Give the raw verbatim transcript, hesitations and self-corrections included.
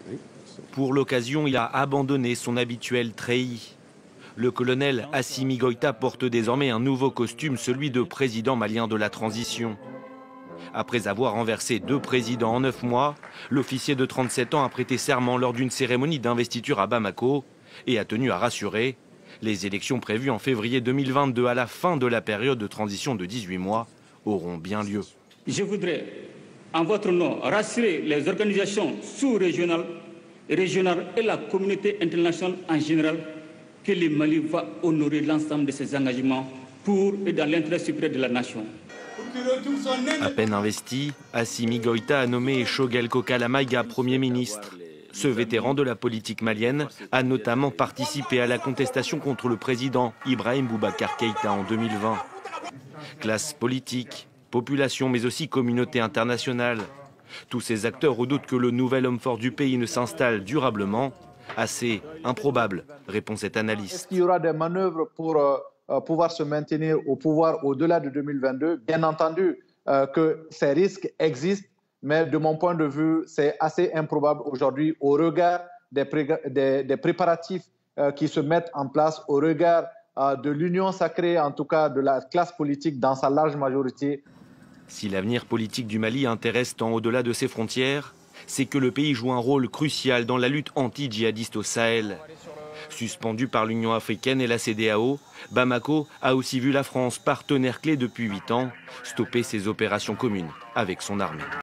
Pour l'occasion, il a abandonné son habituel treillis. Le colonel Assimi Goïta porte désormais un nouveau costume, celui de président malien de la transition. Après avoir renversé deux présidents en neuf mois, l'officier de trente-sept ans a prêté serment lors d'une cérémonie d'investiture à Bamako et a tenu à rassurer. Les élections prévues en février deux mille vingt-deux, à la fin de la période de transition de dix-huit mois, auront bien lieu. Je voudrais, en votre nom, rassurer les organisations sous-régionales, régionales et la communauté internationale en général que le Mali va honorer l'ensemble de ses engagements pour et dans l'intérêt supérieur de la nation. À peine investi, Assimi Goïta a nommé Choguel Kokala Maïga Premier ministre. Ce vétéran de la politique malienne a notamment participé à la contestation contre le président Ibrahim Boubacar Keïta en deux mille vingt. Classe politique, population mais aussi communauté internationale. Tous ces acteurs redoutent que le nouvel homme fort du pays ne s'installe durablement. Assez improbable, répond cet analyste. Est-ce qu'il y aura des manœuvres pour euh, pouvoir se maintenir au pouvoir au-delà de deux mille vingt-deux? Bien entendu euh, que ces risques existent, mais de mon point de vue, c'est assez improbable aujourd'hui au regard des, pré des, des préparatifs euh, qui se mettent en place, au regard euh, de l'union sacrée, en tout cas de la classe politique dans sa large majorité. Si l'avenir politique du Mali intéresse tant au-delà de ses frontières, c'est que le pays joue un rôle crucial dans la lutte anti-djihadiste au Sahel. Suspendu par l'Union africaine et la C D A O, Bamako a aussi vu la France, partenaire clé depuis huit ans, stopper ses opérations communes avec son armée.